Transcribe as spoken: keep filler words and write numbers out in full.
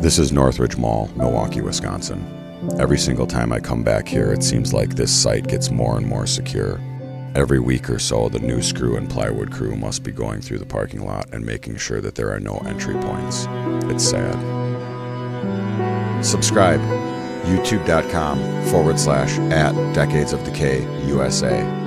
This is Northridge Mall, Milwaukee, Wisconsin. Every single time I come back here, it seems like this site gets more and more secure. Every week or so, the new screw and plywood crew must be going through the parking lot and making sure that there are no entry points. It's sad. Subscribe, youtube.com forward slash at Decades of Decay U S A.